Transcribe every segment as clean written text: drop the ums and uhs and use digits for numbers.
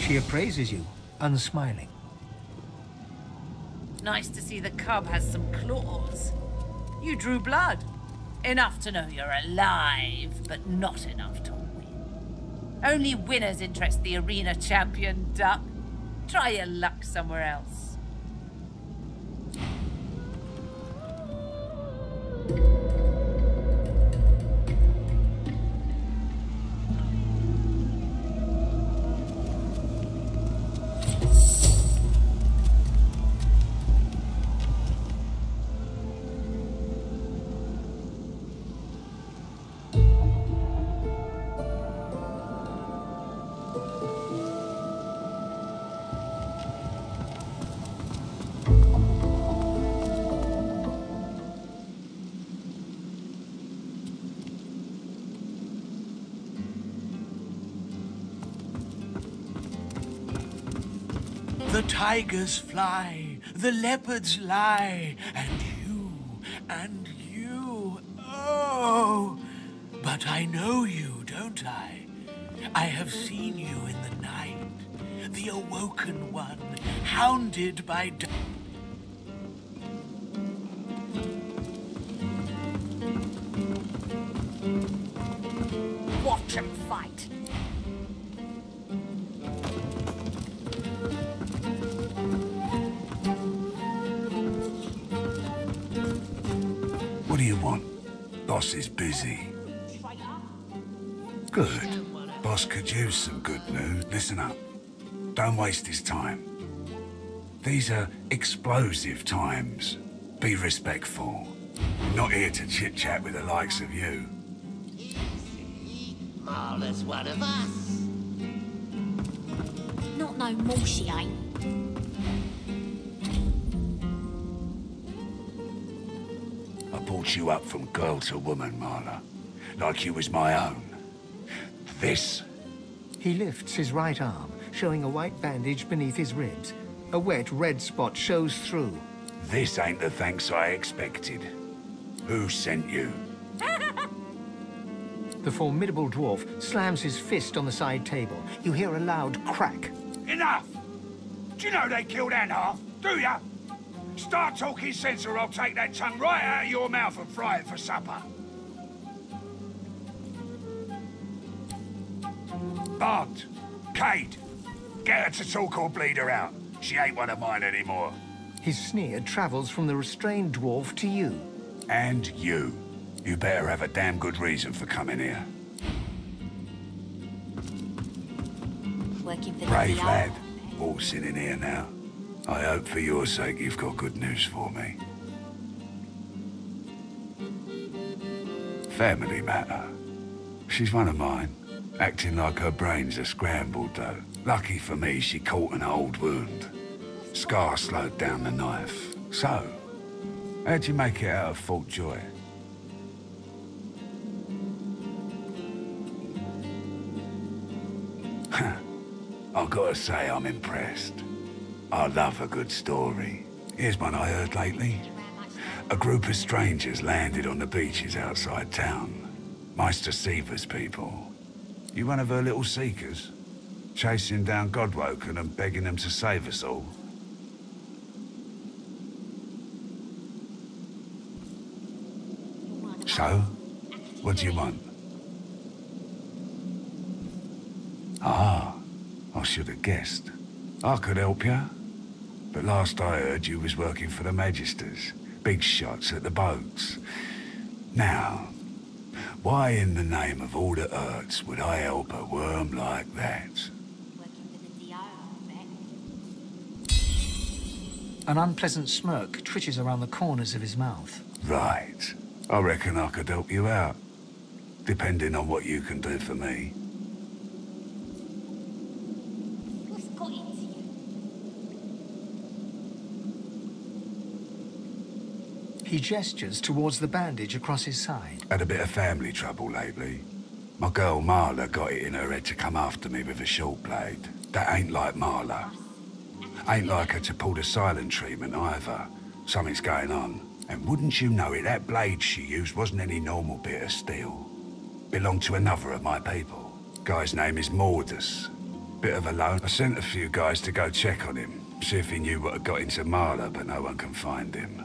She appraises you, unsmiling. Nice to see the cub has some claws. You drew blood. Enough to know you're alive, but not enough to win. Only winners interest the arena champion, Duck. Try your luck somewhere else. The tigers fly, the leopards lie, and you, oh! But I know you, don't I? I have seen you in the night, the awoken one, hounded by Watch 'em fight. What do you want? Boss is busy. Good. Boss could use some good news. Listen up. Don't waste his time. These are explosive times. Be respectful. I'm not here to chit-chat with the likes of you. Marla's one of us. Not no more she ain't. I brought you up from girl to woman, Marla. Like you was my own. This? He lifts his right arm, showing a white bandage beneath his ribs. A wet red spot shows through. This ain't the thanks I expected. Who sent you? The formidable dwarf slams his fist on the side table. You hear a loud crack. Enough! Do you know they killed Anhar? Do ya? Start talking sense or I'll take that tongue right out of your mouth and fry it for supper. Bart, Cade, get her to talk or bleed her out. She ain't one of mine anymore. His sneer travels from the restrained dwarf to you. And you. You better have a damn good reason for coming here. Working for Brave the lad, all sitting here now. I hope for your sake you've got good news for me. Family matter. She's one of mine. Acting like her brains are scrambled, though. Lucky for me, she caught an old wound. Scar slowed down the knife. So, how'd you make it out of Fort Joy? I've got to say I'm impressed. I love a good story. Here's one I heard lately. A group of strangers landed on the beaches outside town. Meister Siever's people. You one of her little seekers? Chasing down Godwoken and begging them to save us all? So? What do you want? Ah, I should have guessed. I could help you. But last I heard you was working for the Magisters. Big shots at the boats. Now, why in the name of all the hurts would I help a worm like that? An unpleasant smirk twitches around the corners of his mouth. Right. I reckon I could help you out. Depending on what you can do for me. What's got into you? He gestures towards the bandage across his side. Had a bit of family trouble lately. My girl Marla got it in her head to come after me with a short blade. That ain't like Marla. Ain't like her to pull the silent treatment either. Something's going on. And wouldn't you know it, that blade she used wasn't any normal bit of steel. Belonged to another of my people. Guy's name is Mordus. Bit of a loan. I sent a few guys to go check on him, see if he knew what had got into Marla, but no one can find him.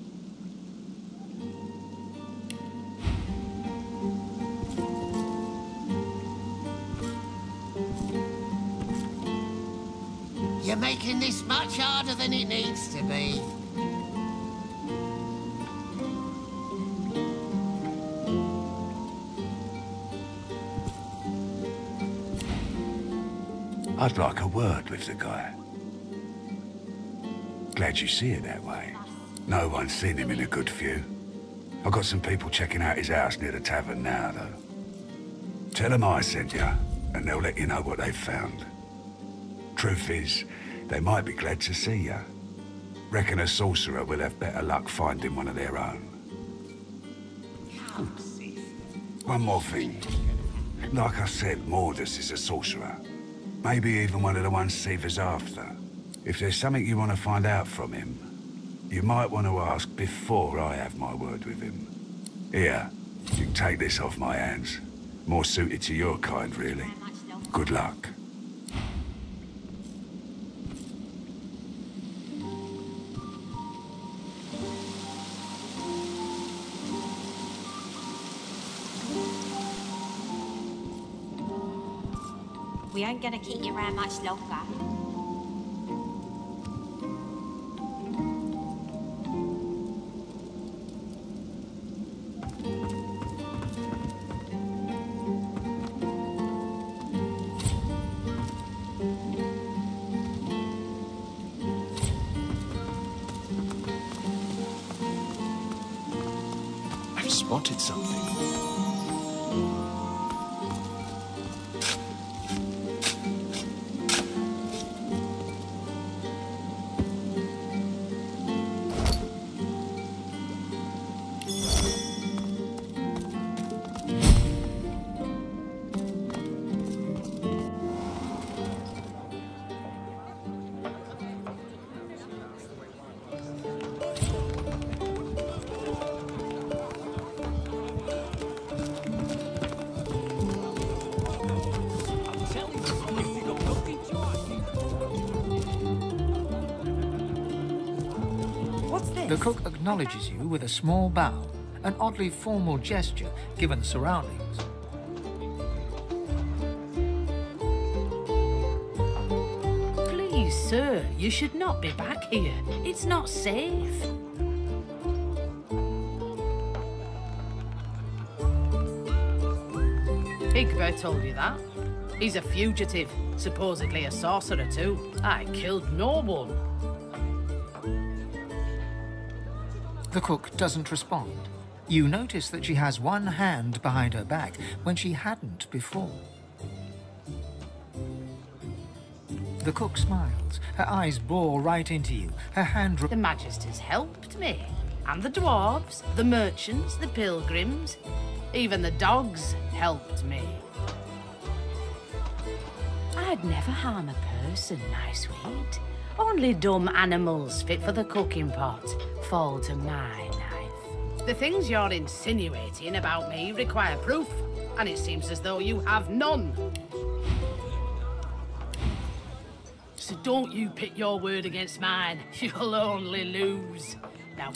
You're making this much harder than it needs to be. I'd like a word with the guy. Glad you see it that way. No one's seen him in a good few. I've got some people checking out his house near the tavern now, though. Tell them I sent you, and they'll let you know what they've found. Truth is, they might be glad to see you. Reckon a sorcerer will have better luck finding one of their own. One more thing. Like I said, Mordus is a sorcerer. Maybe even one of the ones Seaver's after. If there's something you want to find out from him, you might want to ask before I have my word with him. Here, you can take this off my hands. More suited to your kind, really. Good luck. We ain't gonna keep you around much longer. I've spotted something. The cook acknowledges you with a small bow, an oddly formal gesture given the surroundings. Please, sir, you should not be back here. It's not safe. Igbo told you that. He's a fugitive, supposedly a sorcerer too. I killed no one. The cook doesn't respond. You notice that she has one hand behind her back when she hadn't before. The cook smiles. Her eyes bore right into you. Her hand... The Magisters helped me. And the dwarves, the merchants, the pilgrims, even the dogs helped me. I'd never harm a person, my sweet. Only dumb animals fit for the cooking pot fall to my knife. The things you're insinuating about me require proof, and it seems as though you have none. So don't you pit your word against mine. You'll only lose. Now...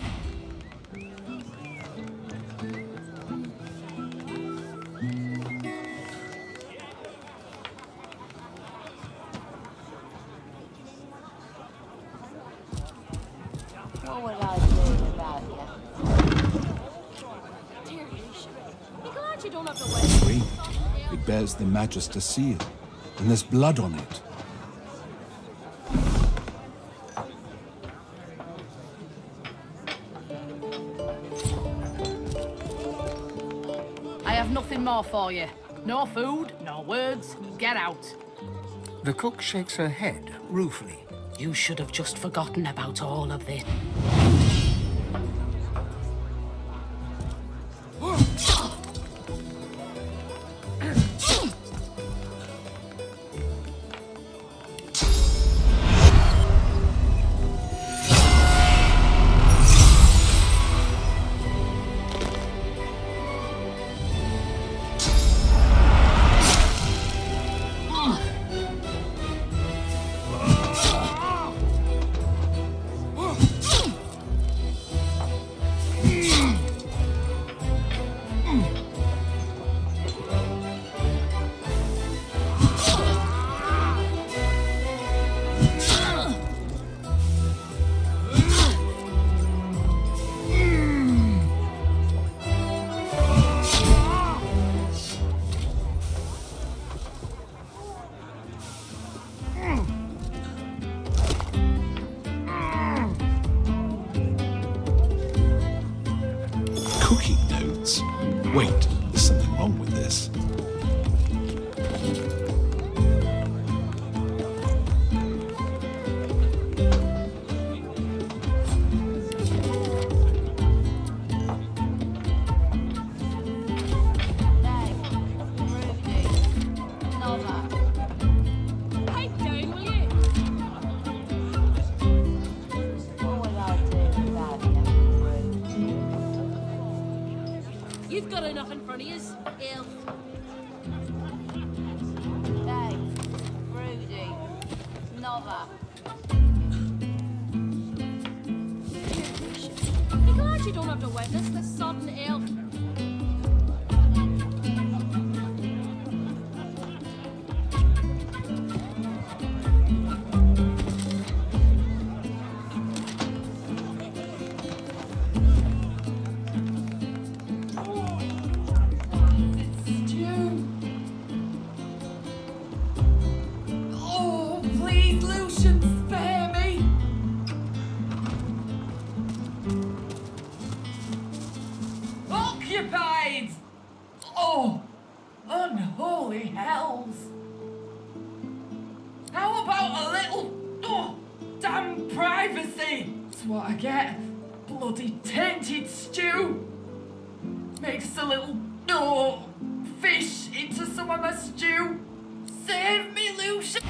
What would I do about you? Be glad you don't have to wait. Ring. It bears the Magister seal, and there's blood on it. I have nothing more for you. No food, no words. Get out. The cook shakes her head ruefully. You should have just forgotten about all of this. Cooking notes? Wait, there's something wrong with this. You've got enough in front of you, elf. Thanks. Rudy. Nova. Be glad you don't have to witness this sudden elf. Occupied! Oh, unholy hells! How about a little, damn privacy? That's what I get. Bloody tainted stew. Mix a little, fish into some of my stew. Save me, Lucian!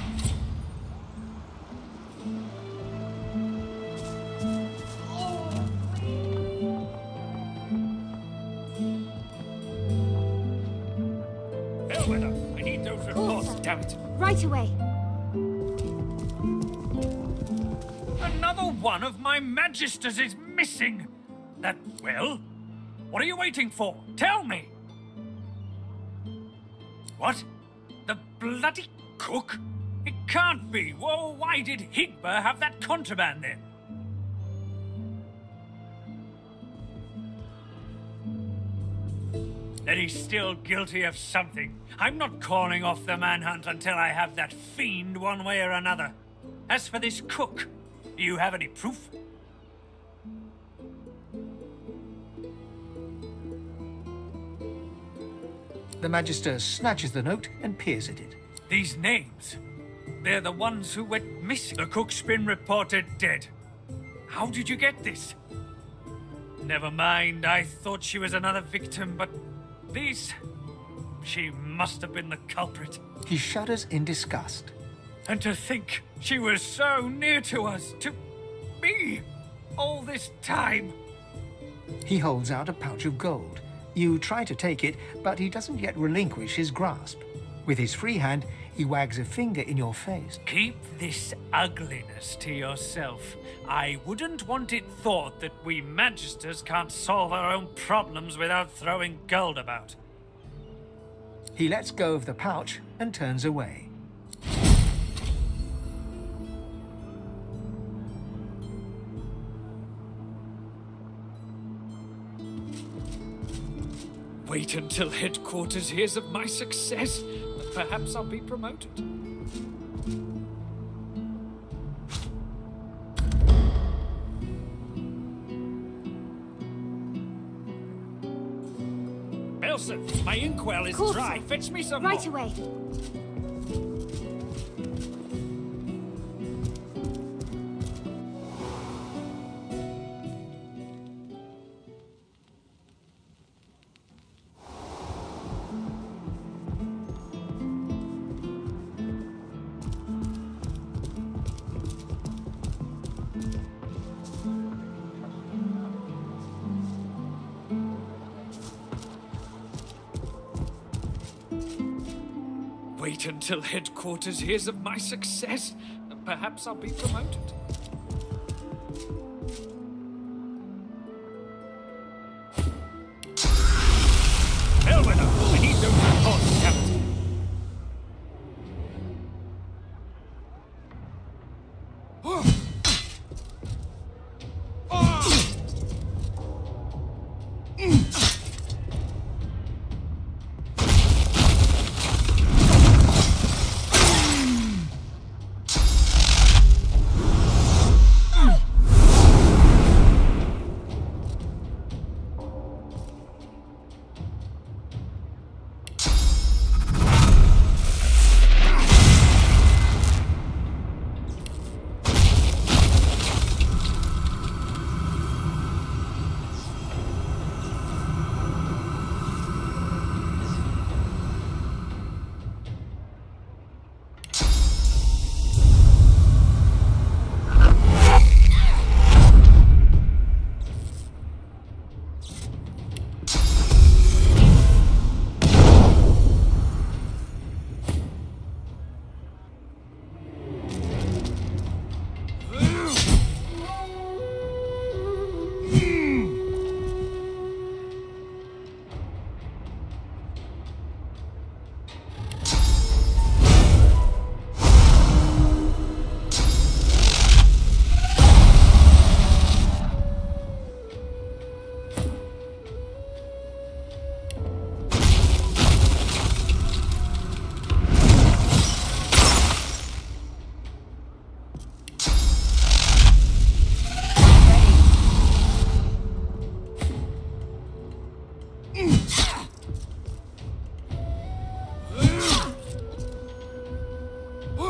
I need those reports, damn it. Right away. Another one of my magisters is missing. Well, what are you waiting for? Tell me. What? The bloody cook? It can't be. Well, why did Higba have that contraband then? That he's still guilty of something. I'm not calling off the manhunt until I have that fiend one way or another. As for this cook, do you have any proof? The Magister snatches the note and peers at it. These names, they're the ones who went missing. The cook's been reported dead. How did you get this? Never mind, I thought she was another victim, but these... She must have been the culprit. He shudders in disgust. And to think she was so near to us, to me, all this time. He holds out a pouch of gold. You try to take it, but he doesn't yet relinquish his grasp. With his free hand, he wags a finger in your face. Keep this ugliness to yourself. I wouldn't want it thought that we magisters can't solve our own problems without throwing gold about. He lets go of the pouch and turns away. Wait until headquarters hears of my success, and perhaps I'll be promoted. Elsa, my inkwell is Cool, dry. sir. Fetch me some Right more. away. Wait until headquarters hears of my success, and perhaps I'll be promoted. Hell with her! I need those reports, Captain.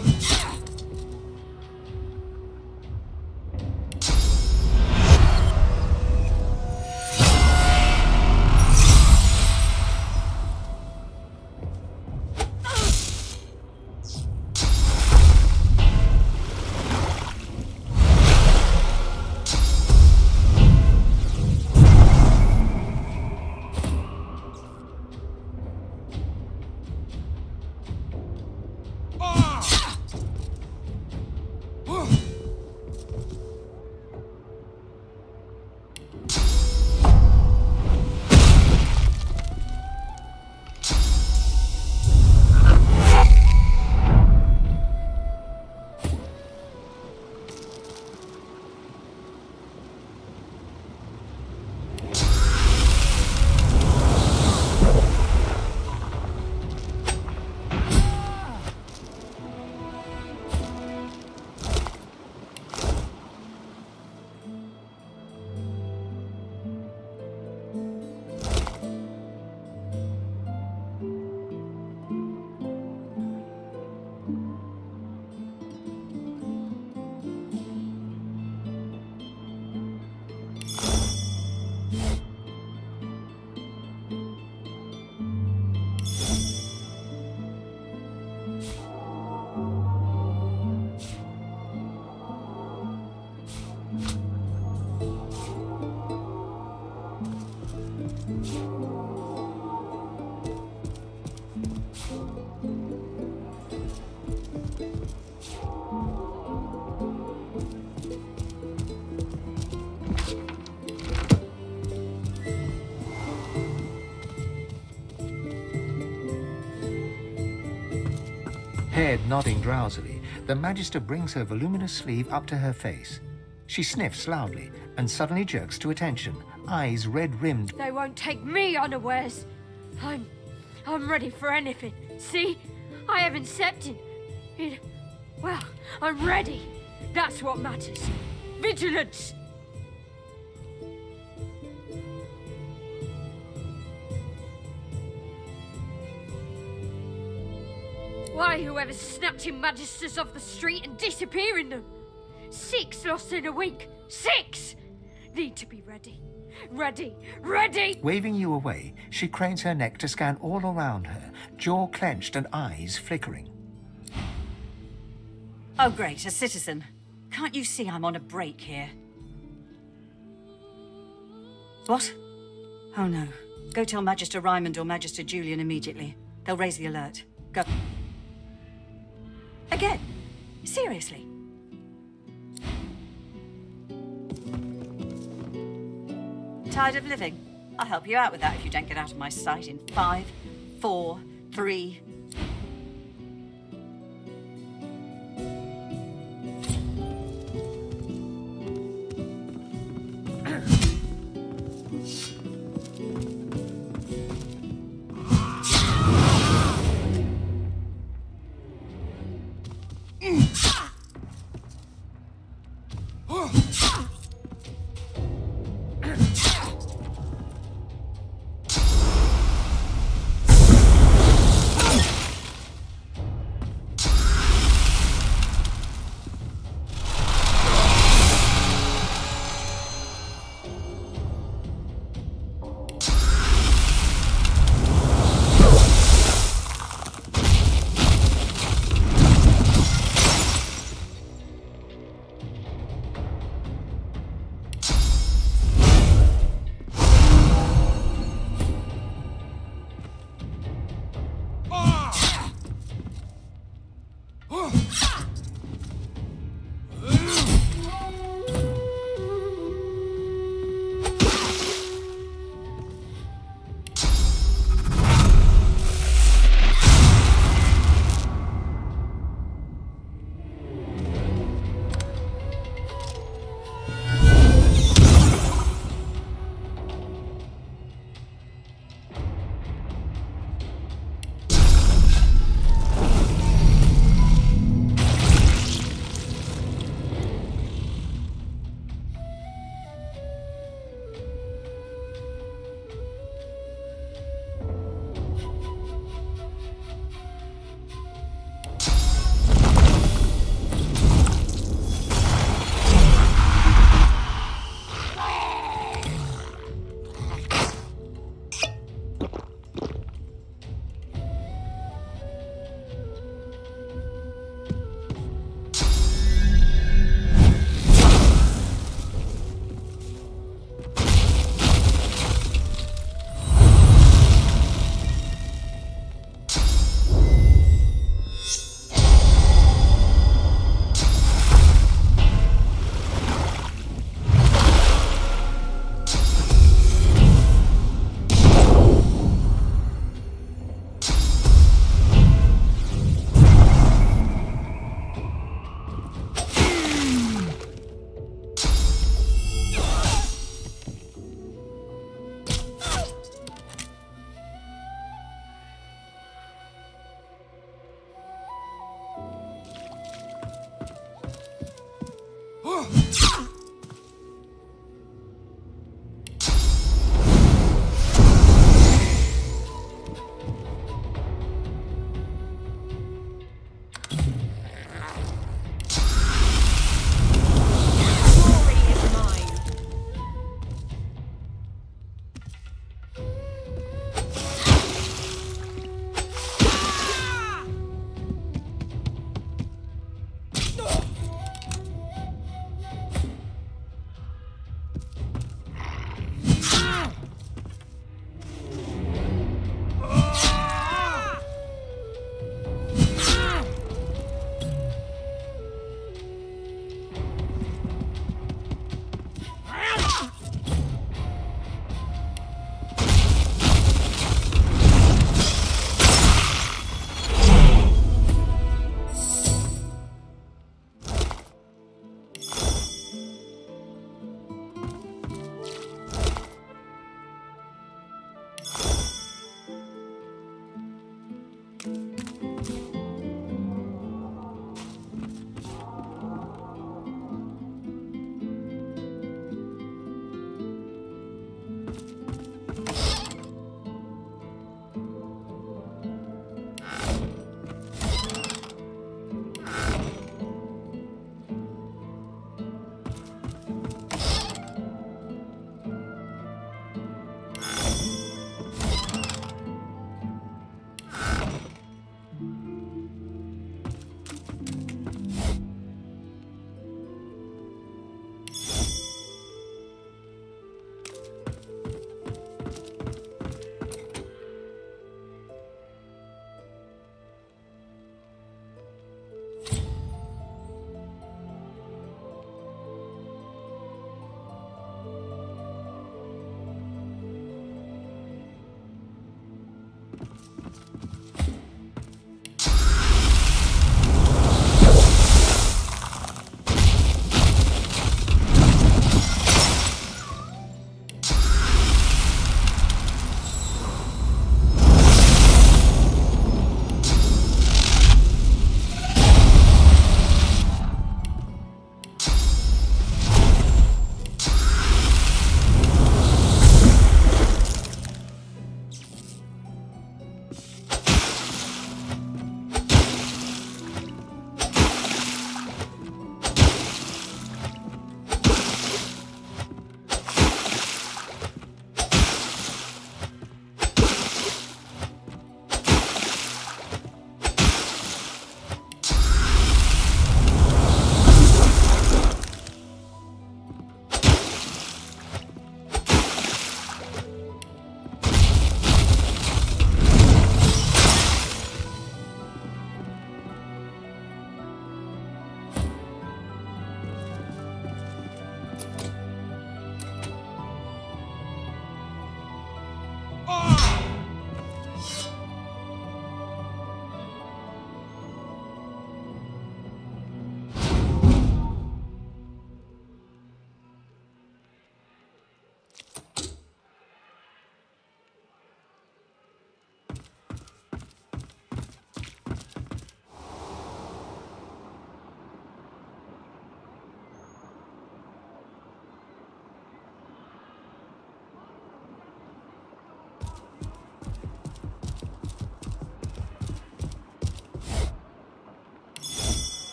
Head nodding drowsily, the Magister brings her voluminous sleeve up to her face. She sniffs loudly and suddenly jerks to attention, eyes red-rimmed. They won't take me unawares. I'm ready for anything. See? I haven't stepped in. Well, I'm ready. That's what matters. Vigilance! Why, whoever's snatching Magisters off the street and disappearing them? 6 lost in a week. 6! Need to be ready. Ready! Ready! Waving you away, she cranes her neck to scan all around her, jaw clenched and eyes flickering. Oh, great, a citizen. Can't you see I'm on a break here? What? Oh, no. Go tell Magister Raymond or Magister Julian immediately. They'll raise the alert. Go. Again? Seriously? Tired of living? I'll help you out with that if you don't get out of my sight in 5, 4, 3...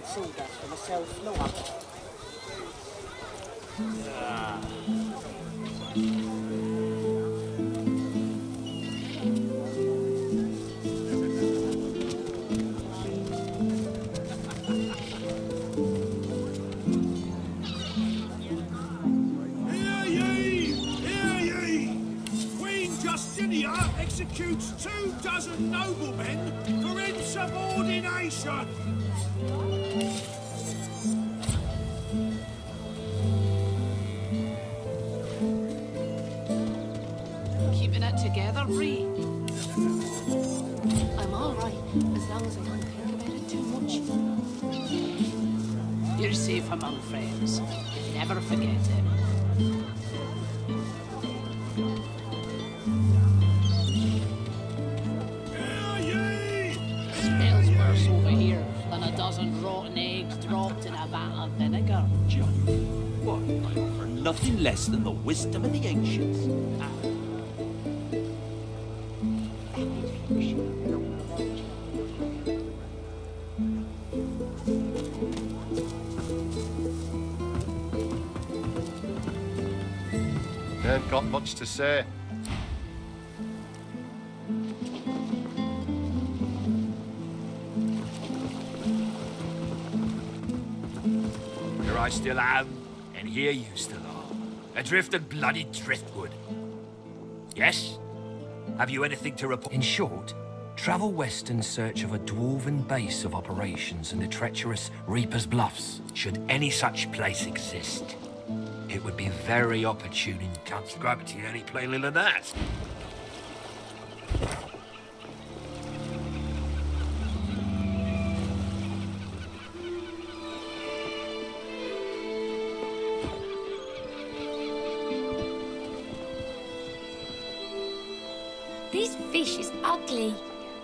some sawdust for myself, no other. Executes 24 noblemen for insubordination. Keeping it together, Bree. I'm all right, as long as I don't think about it too much. You're safe among friends. Never forget it. Rotten eggs dropped in a vat of vinegar. John, what? I offer nothing less than the wisdom of the ancients. Ain't got much to say. I still am, and here you still are. Adrift in bloody driftwood. Yes? Have you anything to report? In short, travel west in search of a dwarven base of operations in the treacherous Reaper's Bluffs. Should any such place exist, it would be very opportune in Count's gravity, any plainly than that. This fish is ugly.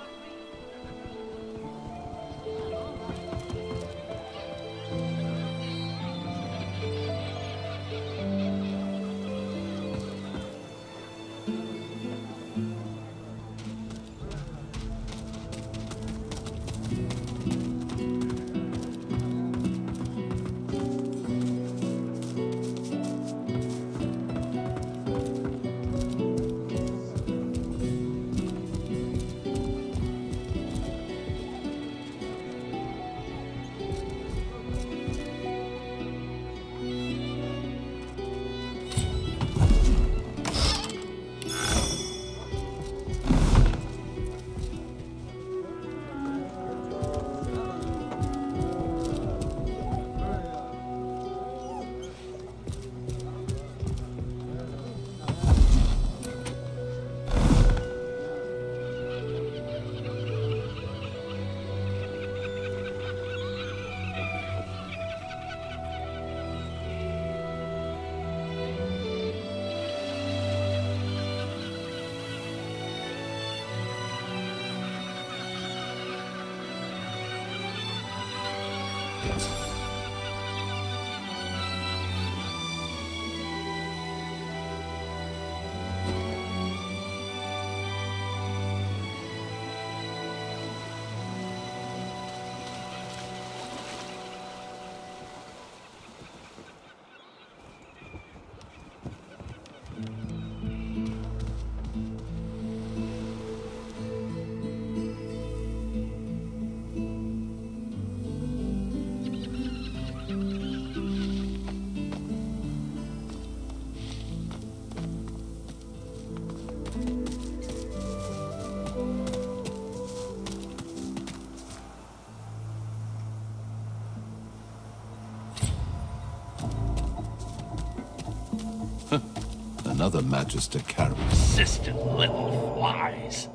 Another Magister carry. Persistent little flies.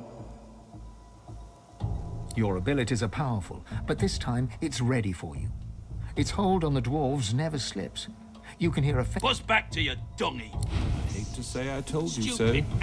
Your abilities are powerful, but this time it's ready for you. Its hold on the dwarves never slips. You can hear a... Buzz back to your dungy. I hate to say I told you so. Stupid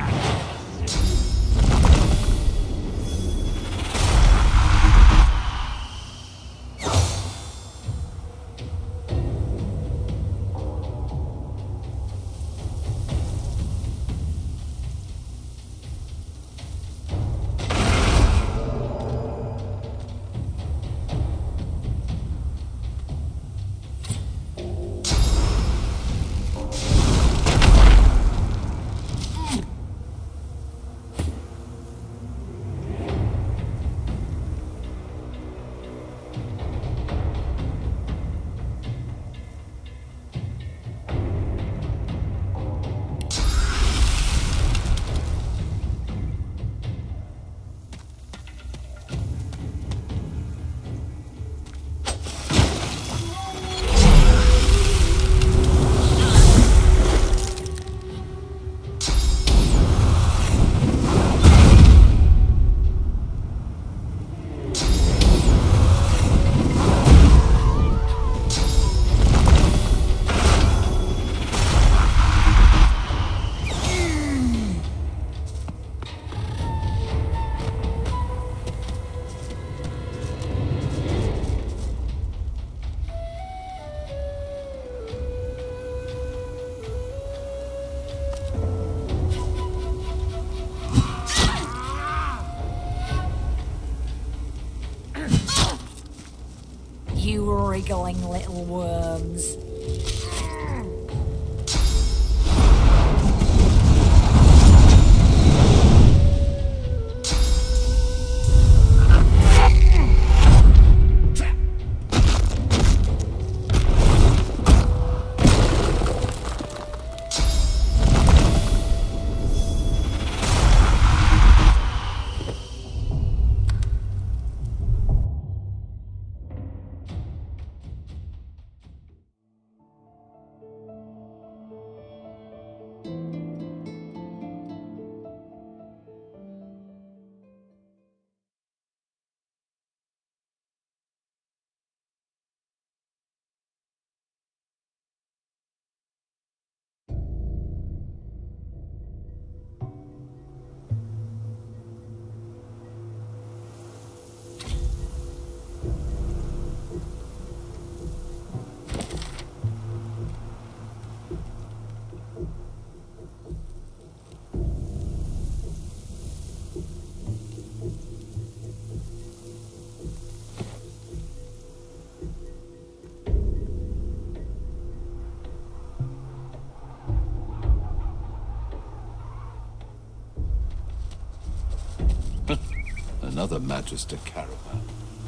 you wriggling little worms. Another Magister caravan.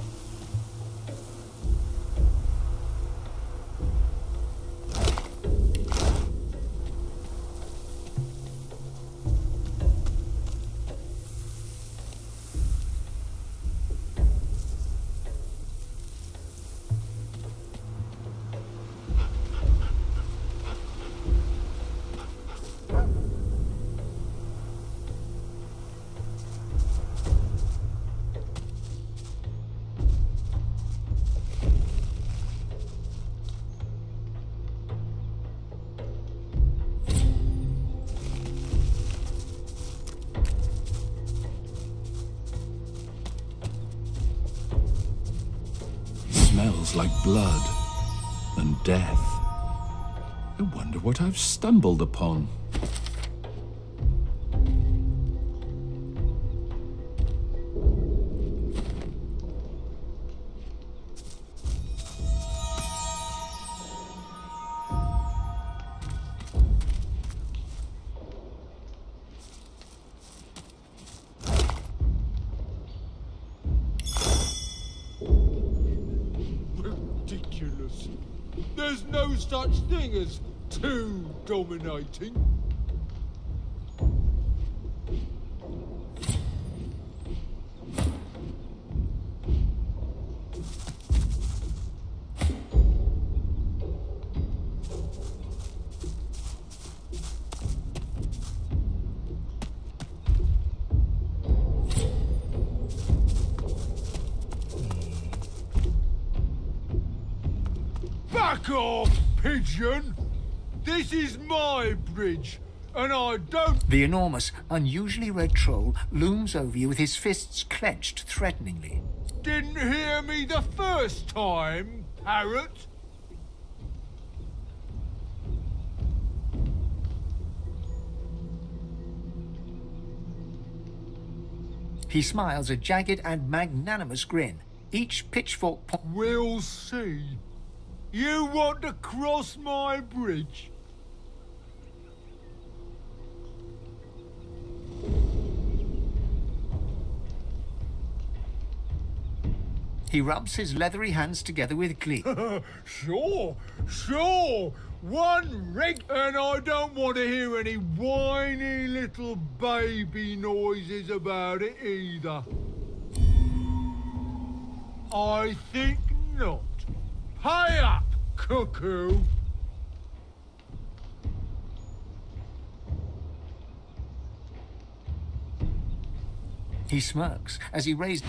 Smells like blood and death. I wonder what I've stumbled upon. Ridiculous. There's no such thing as two dominating. Back off, pigeon! This is my bridge, and I don't... The enormous, unusually red troll looms over you with his fists clenched threateningly. Didn't hear me the first time, parrot? He smiles a jagged and magnanimous grin, each pitchfork... We'll see. You want to cross my bridge? He rubs his leathery hands together with glee. Sure. One rig, and I don't want to hear any whiny little baby noises about it either. I think not. Pay up, cuckoo! He smirks as he raises...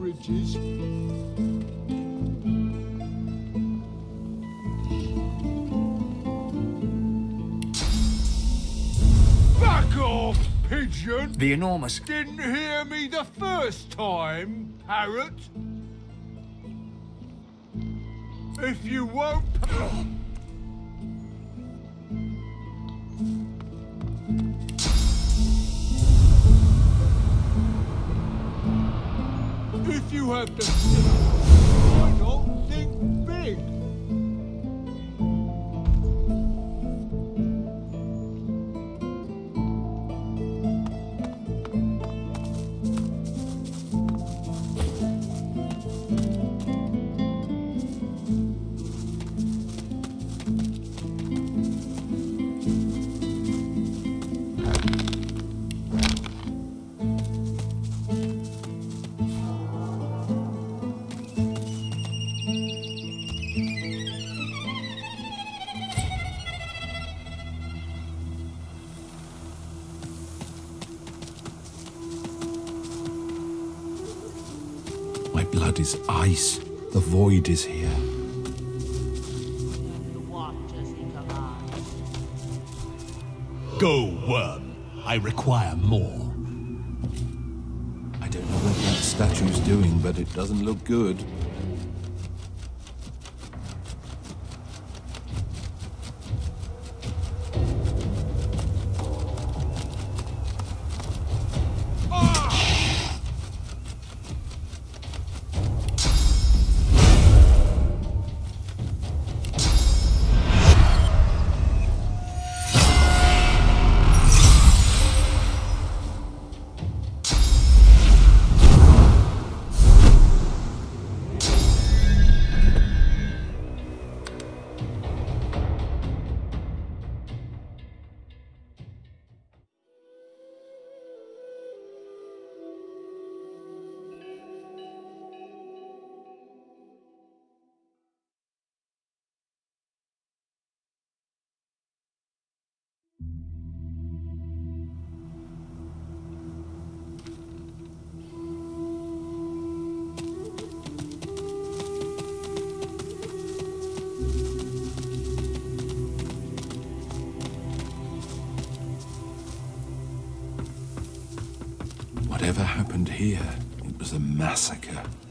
carriages. Back off, pigeon! The enormous... Didn't hear me the first time, parrot. If you won't... If you have to think, why not think big? My blood is ice. The void is here. Go, worm. I require more. I don't know what that statue's doing, but it doesn't look good. Whatever happened here, it was a massacre.